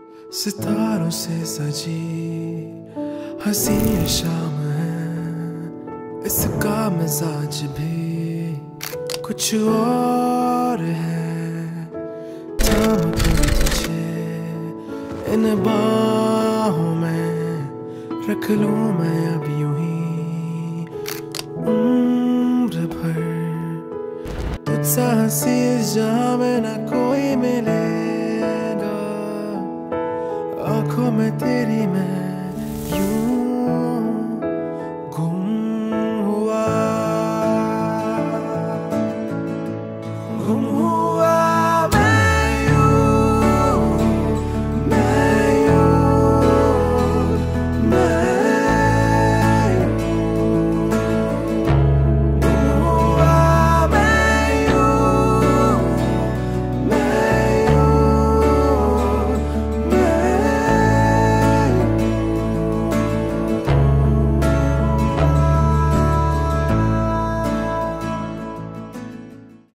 सितारों से सजी हंसी ये शाम है, इसका मिजाज भी कुछ और है। चाहूं तुझे इन बाहों में रख लूं मैं अब यूं ही उम्र भर। तुझसा हंसी इस जहां में न कोई मिलेगा, आंखों में तेरी मैं यूं